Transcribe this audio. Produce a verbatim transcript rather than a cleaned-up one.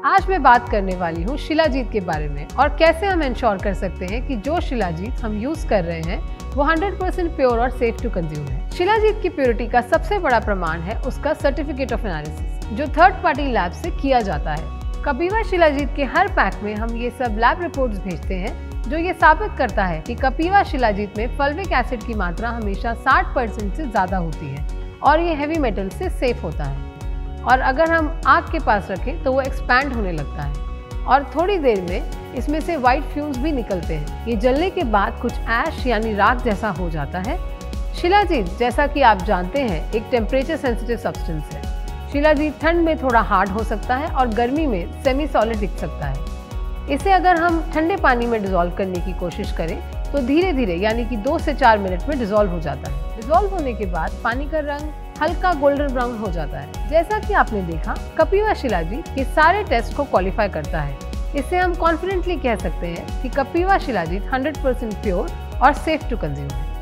आज मैं बात करने वाली हूँ शिलाजीत के बारे में और कैसे हम इंश्योर कर सकते हैं कि जो शिलाजीत हम यूज कर रहे हैं वो हंड्रेड परसेंट प्योर और सेफ टू कंज्यूम है। शिलाजीत की प्योरिटी का सबसे बड़ा प्रमाण है उसका सर्टिफिकेट ऑफ एनालिसिस, जो थर्ड पार्टी लैब से किया जाता है। कपिवा शिलाजीत के हर पैक में हम ये सब लैब रिपोर्ट्स भेजते हैं जो ये साबित करता है कि कपिवा शिलाजीत में फल्विक एसिड की मात्रा हमेशा साठ परसेंट से ज्यादा होती है और ये हैवी मेटल से सेफ होता है। और अगर हम आग के पास रखें तो वो एक्सपैंड होने लगता है और थोड़ी देर में इसमें से वाइट फ्यूम्स भी निकलते हैं। ये जलने के बाद कुछ ऐश यानी राख जैसा हो जाता है। शिलाजीत, जैसा कि आप जानते हैं, एक टेम्परेचर सेंसिटिव सब्सटेंस है। शिलाजीत ठंड में थोड़ा हार्ड हो सकता है और गर्मी में सेमी सॉलिड दिख सकता है। इसे अगर हम ठंडे पानी में डिसॉल्व करने की कोशिश करें तो धीरे धीरे यानी कि दो से चार मिनट में डिसॉल्व हो जाता है। डिसॉल्व होने के बाद पानी का रंग हल्का गोल्डन ब्राउन हो जाता है। जैसा कि आपने देखा, कपिवा शिलाजीत ये सारे टेस्ट को क्वालिफाई करता है। इससे हम कॉन्फिडेंटली कह सकते हैं कि Kapiva shilajit hundred percent pure और सेफ टू कंज्यूम है।